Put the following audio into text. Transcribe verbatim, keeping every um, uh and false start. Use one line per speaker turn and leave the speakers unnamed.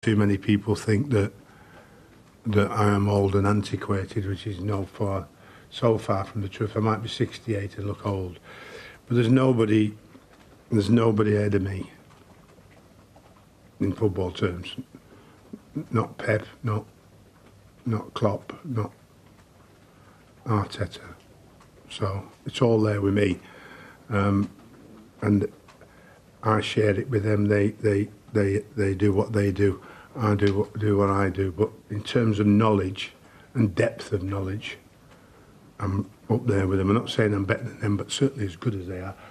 Too many people think that that I am old and antiquated, which is no far, so far from the truth. I might be sixty-eight and look old, but there's nobody, there's nobody ahead of me in football terms. Not Pep, not not Klopp, not Arteta. So it's all there with me, um, and I share it with them. They they they they do what they do. I do what, do what I do, but in terms of knowledge and depth of knowledge, I'm up there with them. I'm not saying I'm better than them, but certainly as good as they are.